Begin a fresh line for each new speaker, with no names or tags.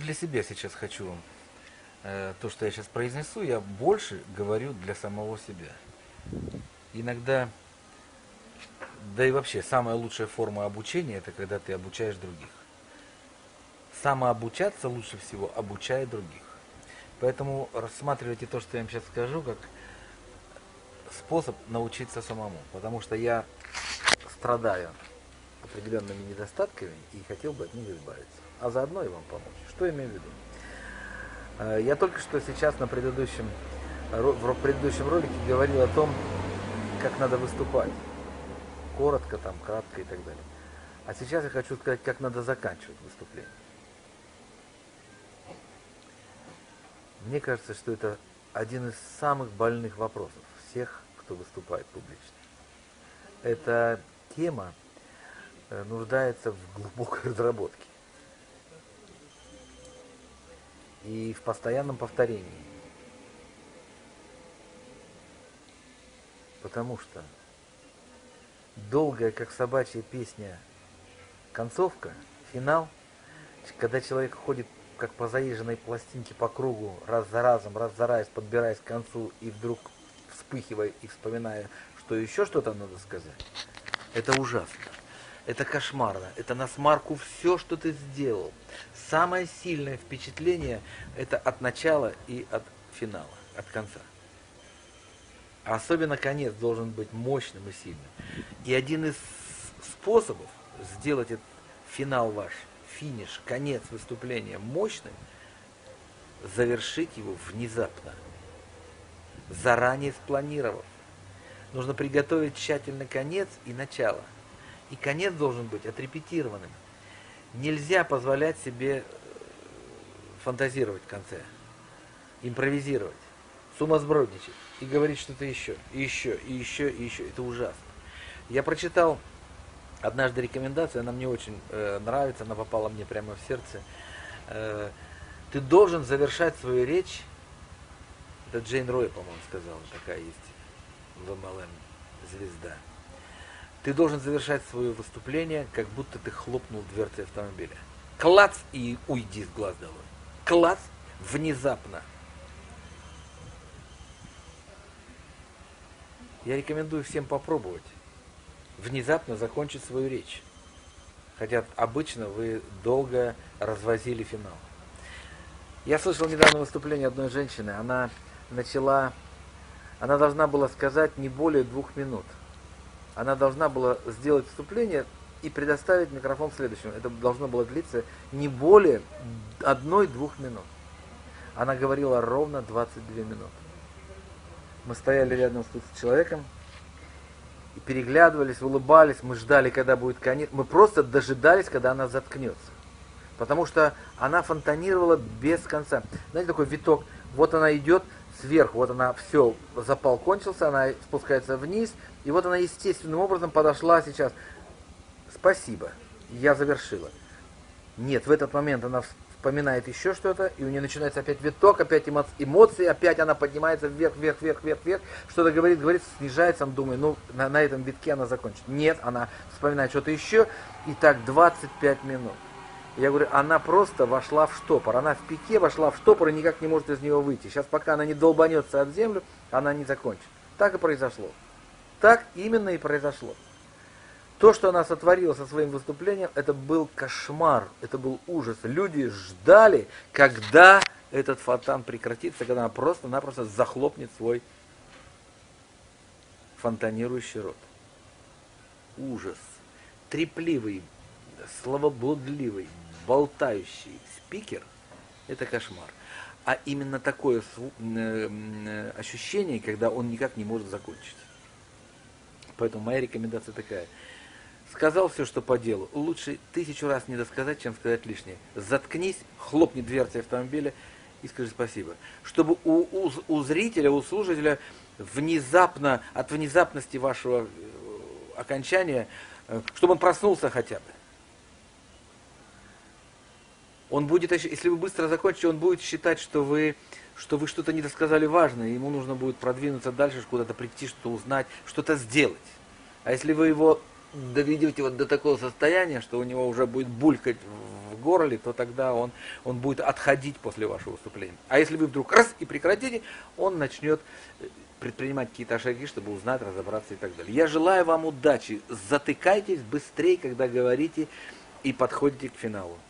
для себя сейчас хочу то, что я сейчас произнесу, я больше говорю для самого себя. Иногда, да и вообще, самая лучшая форма обучения, это когда ты обучаешь других. Самообучаться лучше всего, обучая других. Поэтому рассматривайте то, что я вам сейчас скажу, как способ научиться самому. Потому что я страдаю определенными недостатками и хотел бы от них избавиться. А заодно и вам помочь. Что я имею в виду? Я только что сейчас в предыдущем ролике говорил о том, как надо выступать. Коротко, там, кратко и так далее. А сейчас я хочу сказать, как надо заканчивать выступление. Мне кажется, что это один из самых больных вопросов всех, кто выступает публично. Эта тема нуждается в глубокой разработке и в постоянном повторении. Потому что долгая, как собачья песня, концовка, финал, когда человек ходит как по заезженной пластинке по кругу, раз за разом, подбираясь к концу и вдруг вспыхивая и вспоминая, что еще что-то надо сказать, это ужасно. Это кошмарно, это насмарку все, что ты сделал. Самое сильное впечатление это от начала и от финала, от конца. А особенно конец должен быть мощным и сильным. И один из способов сделать этот финал ваш, финиш, конец выступления мощным, завершить его внезапно, заранее спланировав. Нужно приготовить тщательно конец и начало. И конец должен быть отрепетированным. Нельзя позволять себе фантазировать в конце, импровизировать, сумасбродничать и говорить что-то еще, и еще, и еще, и еще. Это ужасно. Я прочитал однажды рекомендацию, она мне очень нравится, она попала мне прямо в сердце. Ты должен завершать свою речь, это Джейн Рой, по-моему, сказала, такая есть в МЛМ звезда. Ты должен завершать свое выступление, как будто ты хлопнул дверцей автомобиля. Клац и уйди с глаз долой. Клац внезапно. Я рекомендую всем попробовать внезапно закончить свою речь. Хотя обычно вы долго развозили финал. Я слышал недавно выступление одной женщины. Она должна была сказать не более 2 минут. Она должна была сделать вступление и предоставить микрофон следующему. Это должно было длиться не более 1-2 минут. Она говорила ровно 22 минуты. Мы стояли рядом с человеком и переглядывались, улыбались, мы ждали, когда будет конец. Мы просто дожидались, когда она заткнется. Потому что она фонтанировала без конца. Знаете, такой виток. Вот она идет сверху, вот она, все, запал кончился, она спускается вниз, и вот она естественным образом подошла сейчас. Спасибо, я завершила. Нет, в этот момент она вспоминает еще что-то, и у нее начинается опять виток, опять эмоции, опять она поднимается вверх, что-то говорит, снижается, она думает, ну, на этом витке она закончит. Нет, она вспоминает что-то еще, и так 25 минут. Я говорю, она просто вошла в штопор. Она в пике вошла в штопор и никак не может из него выйти. Сейчас, пока она не долбанется об землю, она не закончит. Так и произошло. Так именно и произошло. То, что она сотворила со своим выступлением, это был кошмар, это был ужас. Люди ждали, когда этот фонтан прекратится, когда она просто-напросто захлопнет свой фонтанирующий рот. Ужас. Трепливый, словоблудливый, болтающий спикер – это кошмар. А именно такое ощущение, когда он никак не может закончить. Поэтому моя рекомендация такая. Сказал все, что по делу. Лучше 1000 раз не досказать, чем сказать лишнее. Заткнись, хлопни дверцей автомобиля и скажи спасибо. Чтобы у зрителя, у слушателя внезапно, от внезапности вашего окончания, чтобы он проснулся хотя бы. Он будет, если вы быстро закончите, он будет считать, что вы что-то не досказали важное, ему нужно будет продвинуться дальше, куда-то прийти, что-то узнать, что-то сделать. А если вы его доведете вот до такого состояния, что у него уже будет булькать в горле, то тогда он будет отходить после вашего выступления. А если вы вдруг раз и прекратите, он начнет предпринимать какие-то шаги, чтобы узнать, разобраться и так далее. Я желаю вам удачи. Затыкайтесь быстрее, когда говорите и подходите к финалу.